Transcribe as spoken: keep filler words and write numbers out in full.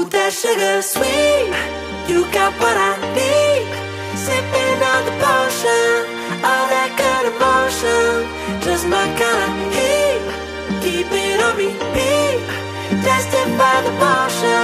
that sugar sweet, you got what I need. Sipping on the potion, all that good emotion, just my kind of heat. Keep it on repeat, tested by the motion.